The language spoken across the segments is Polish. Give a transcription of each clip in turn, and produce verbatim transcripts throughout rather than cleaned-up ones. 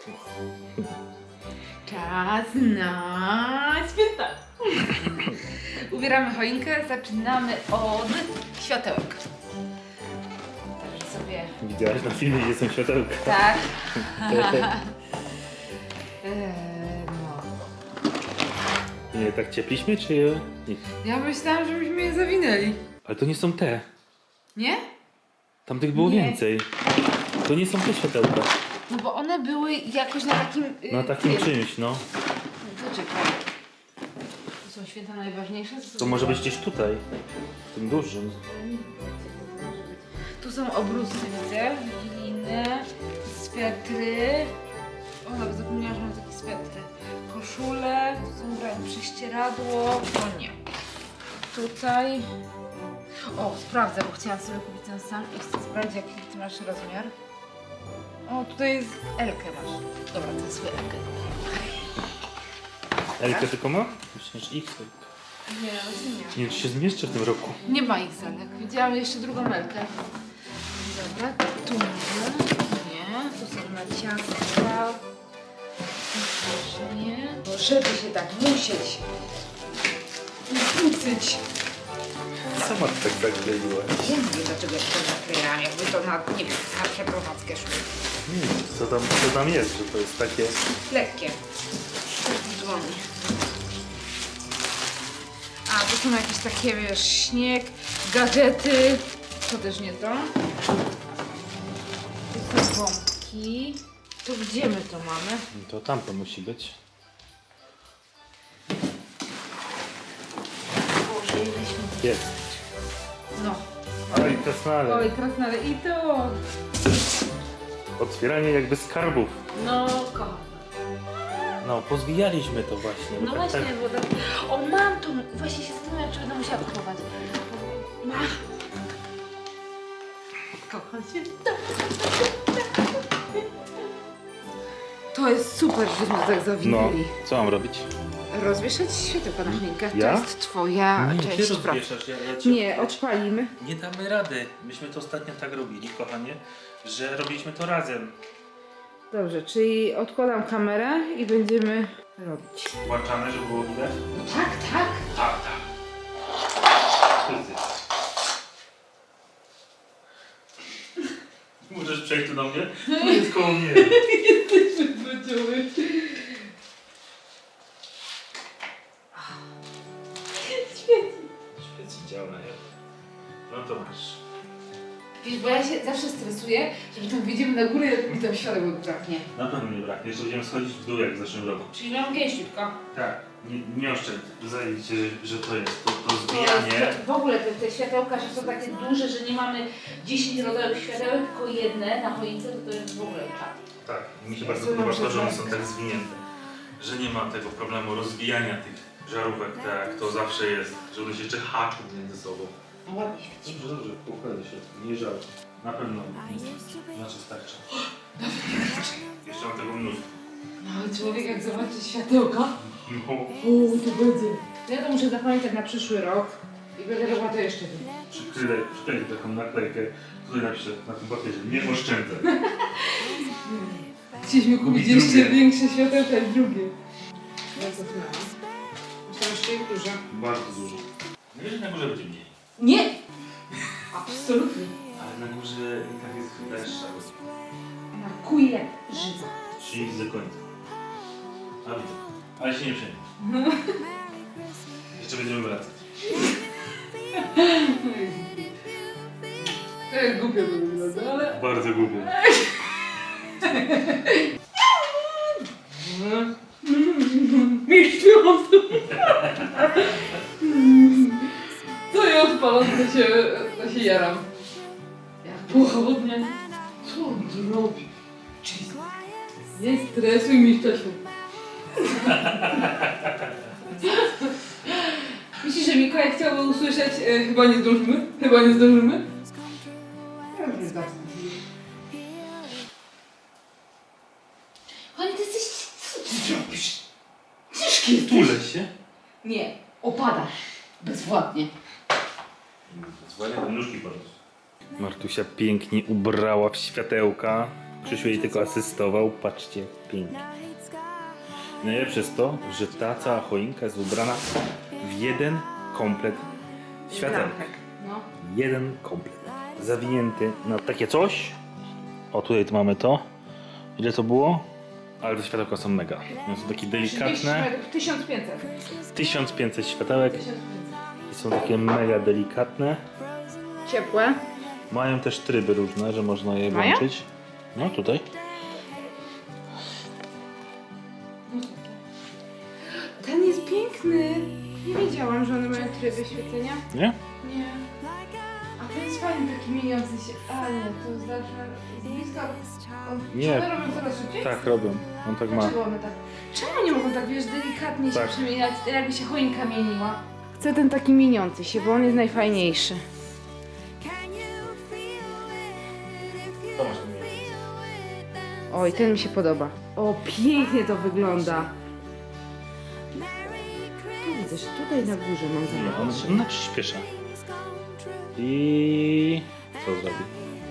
Czas na święta. Ubieramy choinkę, zaczynamy od światełek. Także sobie... Widziałaś na filmie, gdzie są światełka. Tak. eee, no. Nie, tak ciepliśmy, czy nie? Ja myślałam, że byśmy je zawinęli. Ale to nie są te. Nie? Tam tych było Nie. więcej. To nie są te światełka. No bo one były jakoś na takim... Yy, Na takim tym. czymś, no. To czekaj. To są święta najważniejsze? To, To może być gdzieś tutaj. Tym dużym. Tu są obrusy, widzę, wigilijne, swetry. O, nawet zapomniałam, że mam takie swetry. Koszule, tu są brane prześcieradło. O nie. Tutaj. O, sprawdzę, bo chciałam sobie kupić ten sam i chcę sprawdzić, jaki ty masz rozmiar. O, tutaj jest Elkę masz. Dobra, to jest sobie Elkę. Elkę tylko ma? Myślę, że X. Nie, właśnie nie. Nie wiem, czy się zmieszczę w tym roku. Nie ma ich zelek. Widziałam jeszcze drugą Elkę. Dobra, tu może. Nie, tu są na ciastka. Tu nie. Bo żeby się tak musieć ukrócić. Sama to tak zakleiła. Ja nie wiem, dlaczego ja to naklejam, jakby to na, nie wiem, na przeprowadzkę szło. Nie wiem, co tam, co tam jest, że to jest takie... Lekkie. Dzwoni. A, to są jakieś takie, wiesz, śnieg, gadżety. To też nie to. Tu są bombki. To gdzie my to mamy? To tam to musi być. Boże, ileśmy... Jest. No. Oj, krasnale. Oj, krasnale. I to... Otwieranie jakby skarbów. No, kocham. No, pozwijaliśmy to właśnie. bo No tak, właśnie, tak. bo tak... O, mam to! Właśnie się zastanawiam, czy będę musiała kupować. Ma. Kocham się. To jest super, żeśmy tak No, zawinęli. co mam robić? Rozwieszać światełka na choinkę. Ja? To jest twoja Nie, część ty pracy. rozwieszasz, ja, ja cię... Nie, odpalimy. Nie damy rady. Myśmy to ostatnio tak robili, kochanie, że robiliśmy to razem. Dobrze, czyli odkładam kamerę i będziemy robić. Włączane, żeby było widać? No tak, tak. Tak, tak. Możesz przejść tu do mnie? Tu jest koło mnie. Jesteśmy wróciły. Świetnie. Świetnie działa, nie? No to masz. Wiesz, bo ja się zawsze stresuję, że tam wyjdziemy na górę i tam światełek braknie. Na pewno nie braknie, jeszcze będziemy schodzić w dół jak w zeszłym roku. Czyli mam gęściutko. Tak, nie, nie oszczędź. Zajęcie, że to jest. To, to zbijanie. W ogóle te, te światełka, że są takie duże, że nie mamy dziesięć rodzajów światełek, tylko jedne na choince, to to jest w ogóle czad. Tak, mi się bardzo Ja podoba to, że one sobie są tak zwinięte. Że nie ma tego problemu rozwijania tych żarówek, tak jak to zawsze jest. Że one się jeszcze haczą między sobą. No ładnie świeci. Dobrze, dobrze, układa się. Nie żal. Na pewno. Znaczy starczy. Jeszcze mam tego mnóstwo. No człowiek jak zobaczy światełka, No. o, to będzie. To ja to muszę zapamiętać na przyszły rok i będę robiła to jeszcze. Przykryję, przykryję taką naklejkę. Tutaj napiszę na tym papierze. Nie oszczędzę. Chcieliśmy kupić Kupić jeszcze drugie. większe światełka i drugie. Ja to znam. Myślałam, że jest duże. Bardzo dużo. Nie wiem, że na górze będzie mniej. Nie! Absolutnie. Ale na górze i tak jest deszcza. Na kuje żywa. Czyli do końca. A widzę. Ale się nie przejmę. Jeszcze będziemy wracać. To jest głupio to wygląda, ale... Bardzo głupio. Mistrz pilotu! Co ja odpalam, to się, to się jaram. Jak pochodnie. Co on tu robi? Jesus. Nie stresuj mi, Stasiu. Myślisz, że Mikołaj chciałby usłyszeć e, chyba nie zdążymy? Chyba nie zdążymy? Ja już nie zdążę. Kochani, ty jesteś... Co ty robisz? Ciężki jesteś. Tulę się. Nie, opadasz. Bezwładnie. Zwalnia do nóżki po prostu. Martusia pięknie ubrała w światełka. Krzysiu jej tylko asystował, patrzcie jak pięknie. Najlepsze jest to, że ta cała choinka jest ubrana w jeden komplet światełek. No. Jeden komplet. Zawinięty na takie coś. O, tutaj tu mamy to. Ile to było? Ale te światełka są mega. One są takie delikatne. tysiąc pięćset. tysiąc pięćset światełek. tysiąc pięćset. I są takie mega delikatne. Ciepłe. Mają też tryby różne, że można je Mają? włączyć. No tutaj. Ten jest piękny. Nie wiedziałam, że one mają tryby świecenia. Nie? Nie. A ten jest fajny, taki mieniący się. A nie, to znaczy z bliska. On, Nie. Czy one robią coraz szybciej? Tak robią. On tak ma. Dlaczego one tak? Czemu nie mogą tak, wiesz, delikatnie Tak. się przemieniać, jakby się choinka mieniła? Chcę ten taki mieniący się, bo on jest najfajniejszy. To masz Oj, ten mi się podoba. O, pięknie to wygląda. Tu widzę, że tutaj na górze mam On, zamówić. ona przyspiesza. I co zrobi?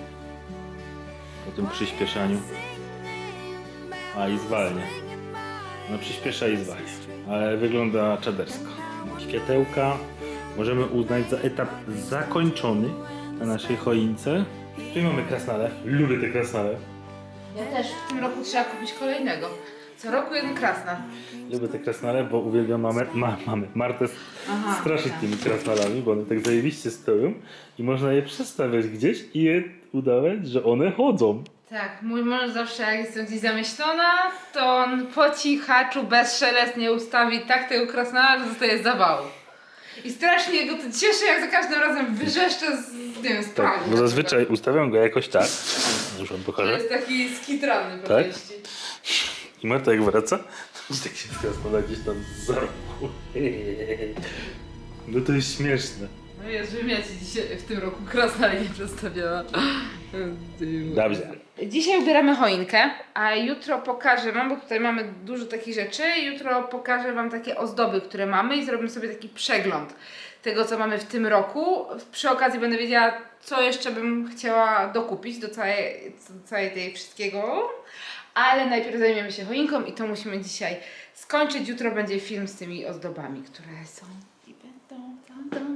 Po tym przyspieszaniu. A i zwalnia. No przyspiesza i zwalnia. Ale wygląda czadersko. Światełka możemy uznać za etap zakończony na naszej choince. Tu mamy krasnale. Lubię te krasnale. Ja też w tym roku trzeba kupić kolejnego. Co roku jeden krasnal. Lubię te krasnale, bo uwielbiam mamę, ma, mamy, Martę Aha, straszyć tak. tymi krasnalami, bo one tak zajebiście stoją i można je przestawiać gdzieś i je udawać, że one chodzą. Tak, mój mąż zawsze jak jestem gdzieś zamyślona, to on po cichaczu, bezszelestnie ustawi tak tego krasnala, że zostaje zawału. I strasznie go to cieszy, jak za każdym razem wyrzeszcze z, nie wiem, z Tak, pralni bo na zazwyczaj przykład. ustawiam go jakoś tak. Już wam To pokażę. jest taki skitrany po Tak? części. I Marta jak wraca, to tak się krasnala gdzieś tam za rogu. No to jest śmieszne. No jest, żebym ja ci dzisiaj w tym roku krasnali nie przedstawiała. Dobrze. Dzisiaj ubieramy choinkę, a jutro pokażę wam, bo tutaj mamy dużo takich rzeczy, jutro pokażę wam takie ozdoby, które mamy i zrobimy sobie taki przegląd tego, co mamy w tym roku. Przy okazji będę wiedziała, co jeszcze bym chciała dokupić do całej, do całej tej wszystkiego. Ale najpierw zajmiemy się choinką i to musimy dzisiaj skończyć. Jutro będzie film z tymi ozdobami, które są i będą tam, tam.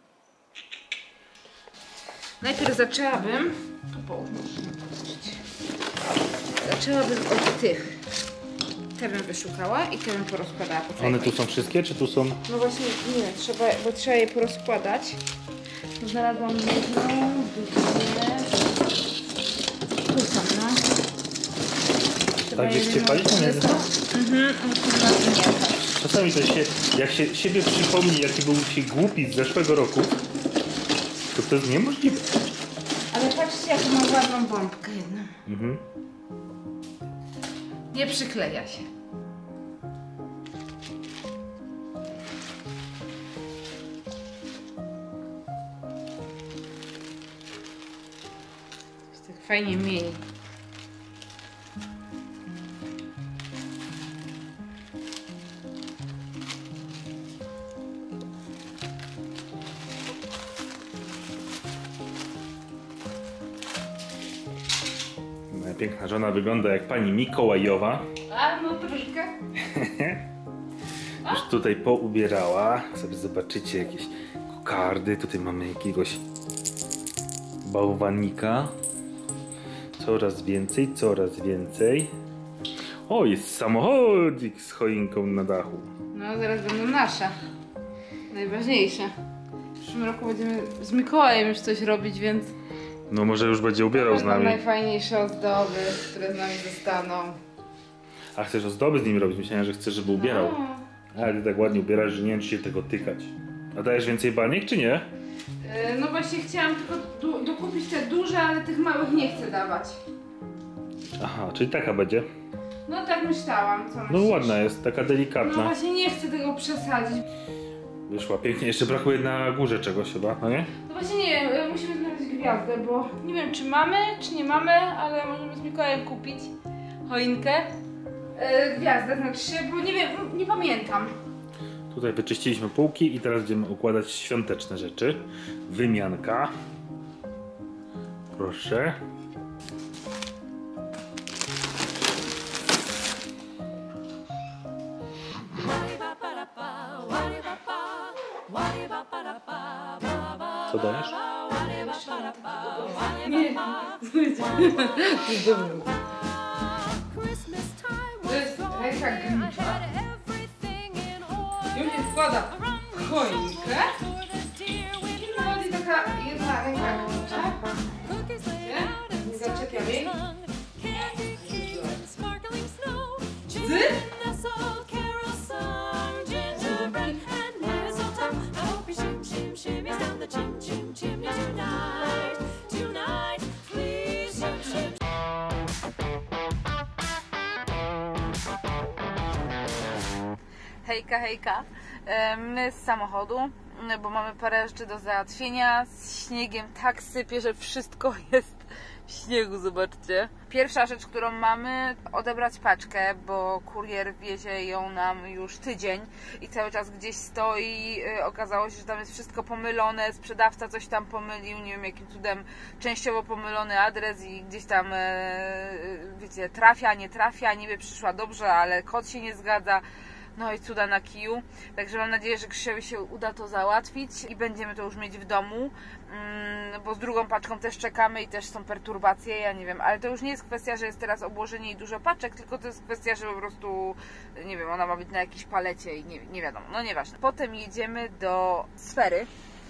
Najpierw zaczęłabym, tu połóż, zobaczcie. Zaczęłabym od tych. Te bym wyszukała i te bym porozkładała po całej One tu choince. są wszystkie, czy tu są? No właśnie, nie, trzeba, bo trzeba je porozkładać. Znalazłam jedną, dwie. Tu są, no. Trzeba Tak, je gdzieś ciepali? wyjąć. Mhm, musimy na wymiętać. Czasami to się, jak się siebie przypomni, jaki był się głupi z zeszłego roku, to to jest niemożliwe. Ale patrzcie, jaką mam ładną bombkę jedną. Mhm. Nie przykleja się. Jest tak fajnie mieli. Moja piękna żona wygląda jak pani Mikołajowa. A no troszkę. Już tutaj poubierała. Sobie zobaczycie jakieś kokardy. Tutaj mamy jakiegoś bałwanika. Coraz więcej, coraz więcej. O, jest samochodzik z choinką na dachu. No zaraz będą nasze. Najważniejsze. W przyszłym roku będziemy z Mikołajem już coś robić, więc No może już będzie ubierał z będą nami. najfajniejsze ozdoby, które z nami zostaną. A chcesz ozdoby z nim robić? Myślałem, że chcesz, żeby ubierał. No. Ale ty tak ładnie ubierasz, że nie wiem, czy się tego tykać. A dajesz więcej baniek, czy nie? E, No właśnie chciałam tylko du- dokupić te duże, ale tych małych nie chcę dawać. Aha, czyli taka będzie. No tak myślałam, co No myślisz? ładna jest, taka No delikatna. właśnie nie chcę tego przesadzić. Wyszła pięknie. Jeszcze brakuje na górze czegoś chyba, no nie? No właśnie nie wiem, e, musimy znaleźć gwiazdę, bo nie wiem czy mamy, czy nie mamy, ale możemy z Mikołajem kupić choinkę. E, gwiazdę znaczy się, bo nie wiem, nie pamiętam. Tutaj wyczyściliśmy półki i teraz będziemy układać świąteczne rzeczy. Wymianka. Proszę. Co dajesz? Nie, to jest dobry. To jest ręka Grincha. Już się wkłada w choinkę. I wchodzi taka jedna ręka Grincha. Nie zaczepiam jej. Z? Hejka, hejka. My z samochodu, bo mamy parę rzeczy do załatwienia. Z śniegiem tak sypie, że wszystko jest w śniegu, zobaczcie. Pierwsza rzecz, którą mamy, odebrać paczkę, bo kurier wiezie ją nam już tydzień i cały czas gdzieś stoi. Okazało się, że tam jest wszystko pomylone, sprzedawca coś tam pomylił, nie wiem jakim cudem, częściowo pomylony adres i gdzieś tam, wiecie, trafia, nie trafia, niby przyszła dobrze, ale kod się nie zgadza. No i cuda na kiju. Także mam nadzieję, że Krzysiowi się uda to załatwić i będziemy to już mieć w domu, bo z drugą paczką też czekamy i też są perturbacje, ja nie wiem, ale to już nie jest kwestia, że jest teraz obłożenie i dużo paczek, tylko to jest kwestia, że po prostu, nie wiem, ona ma być na jakiejś palecie i nie, nie wiadomo, no nieważne. Potem jedziemy do Sfery,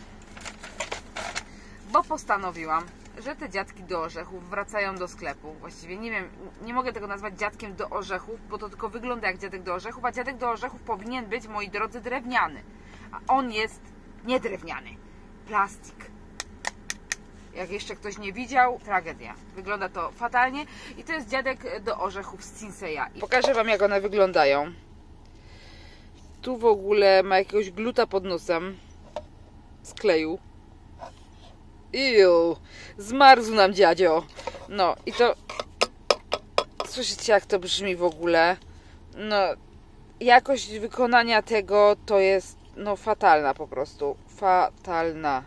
bo postanowiłam, że te dziadki do orzechów wracają do sklepu. Właściwie nie wiem, nie mogę tego nazwać dziadkiem do orzechów, bo to tylko wygląda jak dziadek do orzechów, a dziadek do orzechów powinien być, moi drodzy, drewniany. A on jest nie drewniany. Plastik. Jak jeszcze ktoś nie widział, tragedia. Wygląda to fatalnie i to jest dziadek do orzechów z Cinseya. Pokażę Wam, jak one wyglądają. Tu w ogóle ma jakiegoś gluta pod nosem z kleju. Iu, zmarzł nam dziadzio. No i to... Słyszycie, jak to brzmi w ogóle? No, jakość wykonania tego to jest, no, fatalna po prostu. Fatalna.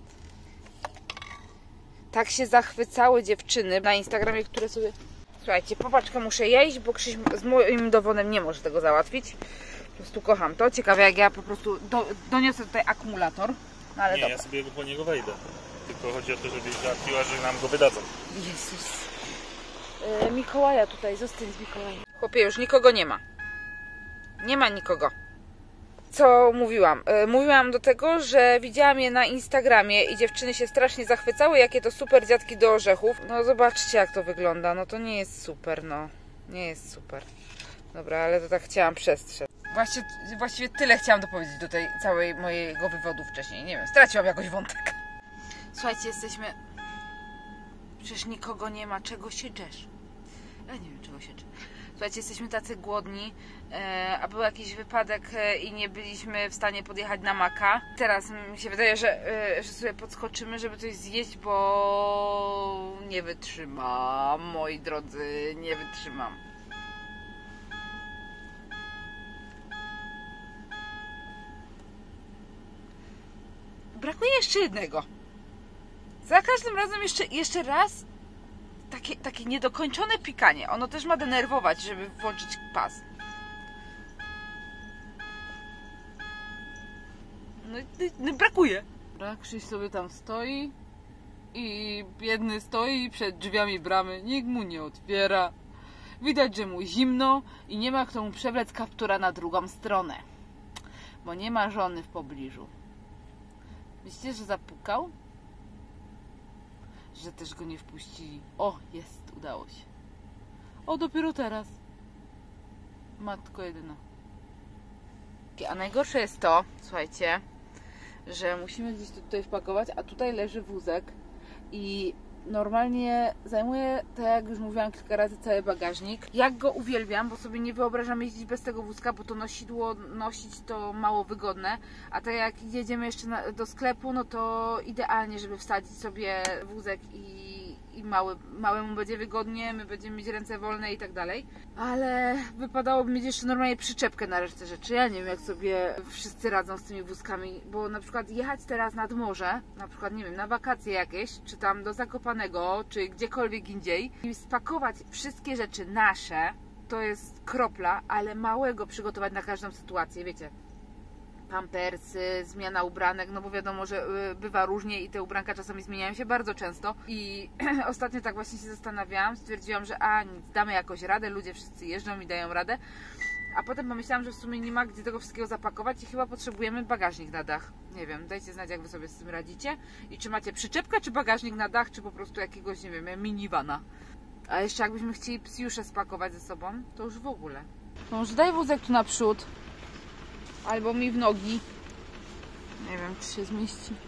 Tak się zachwycały dziewczyny na Instagramie, które sobie... Słuchajcie, po paczkę muszę jeść, bo Krzyś z moim dowodem nie może tego załatwić. Po prostu kocham to. Ciekawe, jak ja po prostu do, doniosę tutaj akumulator. No, ale nie, dobra. Ja sobie po niego wejdę. Tylko chodzi o to, żebyś załatwiła, że nam go wydadzą. Jezus. Yy, Mikołaja tutaj, zostań z Mikołajem. Chłopie, już nikogo nie ma. Nie ma nikogo. Co mówiłam? Yy, mówiłam do tego, że widziałam je na Instagramie i dziewczyny się strasznie zachwycały, jakie to super dziadki do orzechów. No zobaczcie, jak to wygląda. No to nie jest super, no. Nie jest super. Dobra, ale to tak chciałam przestrzec. Właściwie, właściwie tyle chciałam dopowiedzieć do tej całej mojego wywodu wcześniej. Nie wiem, straciłam jakoś wątek. Słuchajcie, jesteśmy... Przecież nikogo nie ma, czego się drzesz? Ja nie wiem, czego się drzesz. Słuchajcie, jesteśmy tacy głodni, e, a był jakiś wypadek e, i nie byliśmy w stanie podjechać na Maka. Teraz mi się wydaje, że, e, że sobie podskoczymy, żeby coś zjeść, bo nie wytrzymam, moi drodzy, nie wytrzymam. Brakuje jeszcze jednego. Za każdym razem jeszcze, jeszcze raz takie, takie niedokończone pikanie. Ono też ma denerwować, żeby włączyć pas. No, no brakuje. Krzyś sobie tam stoi i biedny stoi przed drzwiami bramy. Nikt mu nie otwiera. Widać, że mu zimno i nie ma kto mu przewlec kaptura na drugą stronę. Bo nie ma żony w pobliżu. Myślicie, że zapukał? Że też go nie wpuścili. O, jest, udało się. O, dopiero teraz. Matko jedyna. A najgorsze jest to, słuchajcie, że musimy gdzieś to tutaj wpakować, a tutaj leży wózek i normalnie zajmuje, tak jak już mówiłam kilka razy, cały bagażnik. Jak go uwielbiam, bo sobie nie wyobrażam jeździć bez tego wózka, bo to nosidło nosić to mało wygodne, a tak jak jedziemy jeszcze na, do sklepu, no to idealnie, żeby wsadzić sobie wózek i, i mały, małemu będzie wygodnie, my będziemy mieć ręce wolne i tak dalej. Ale wypadałoby mieć jeszcze normalnie przyczepkę na resztę rzeczy. Ja nie wiem, jak sobie wszyscy radzą z tymi wózkami, bo na przykład jechać teraz nad morze, na przykład, nie wiem, na wakacje jakieś, czy tam do Zakopanego, czy gdziekolwiek indziej i spakować wszystkie rzeczy nasze, to jest kropla, ale małego przygotować na każdą sytuację, wiecie. pampersy, zmiana ubranek, no bo wiadomo, że y, bywa różnie i te ubranka czasami zmieniają się bardzo często i ostatnio tak właśnie się zastanawiałam, stwierdziłam, że a nic, damy jakoś radę, ludzie wszyscy jeżdżą i dają radę, a potem pomyślałam, że w sumie nie ma gdzie tego wszystkiego zapakować i chyba potrzebujemy bagażnik na dach. Nie wiem, dajcie znać, jak wy sobie z tym radzicie i czy macie przyczepkę, czy bagażnik na dach, czy po prostu jakiegoś, nie wiem, minivana. A jeszcze jakbyśmy chcieli psiusze spakować ze sobą, to już w ogóle. To może daj wózek tu naprzód. Albo mi w nogi. Nie wiem, czy się zmieści.